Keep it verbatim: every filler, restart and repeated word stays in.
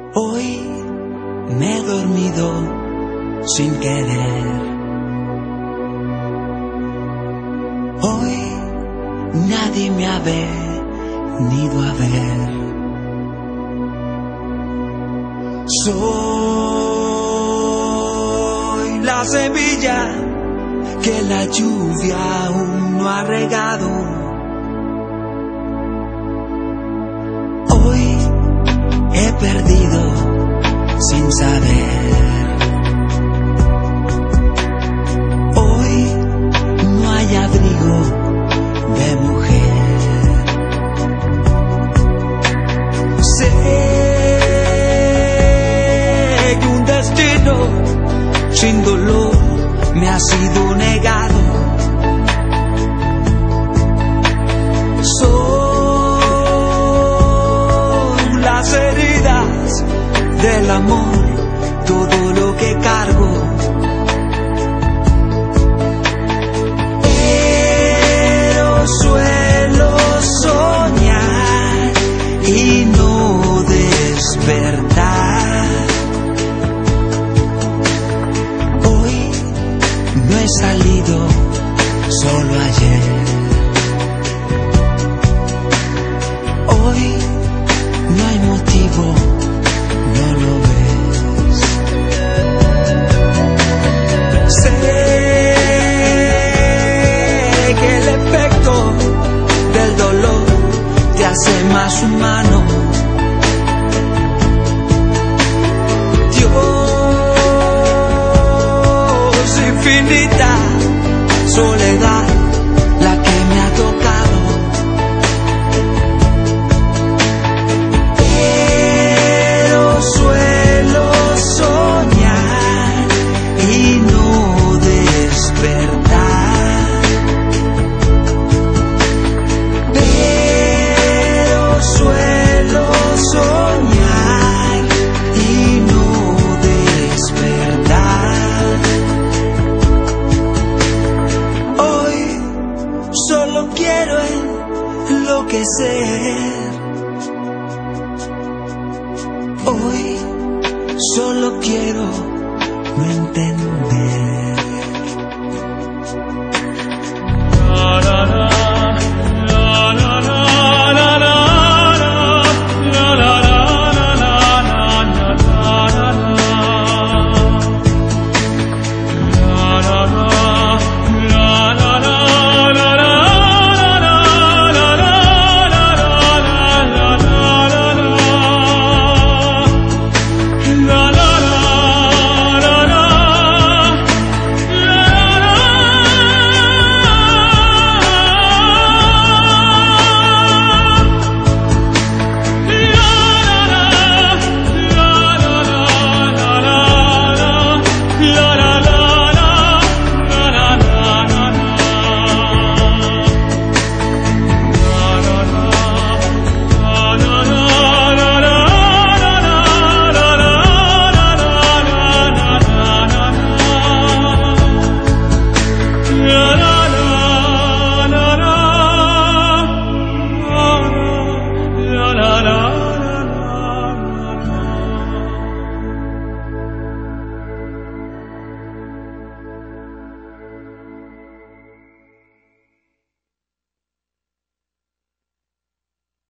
Hoy me he dormido sin querer. Hoy nadie me ha venido a ver. Soy la semilla que la lluvia aún no ha regado. Hoy he perdido sin saber. Hoy no hay abrigo de mujer. Sé que un destino sin dolor me ha sido negado. Son las heridas del amor todo lo que cargo. Pero suelo soñar y no despertar. Hoy no he salido, solo ayer. Hoy no hay motivo, no lo ves. Sé que el efecto del dolor te hace más humano. Dios, infinita soledad la que me ha tocado. Pero suelo soñar y no despertar. Pero suelo soñar y no despertar. Hoy solo quiero enloquecer. Hoy solo quiero no entender.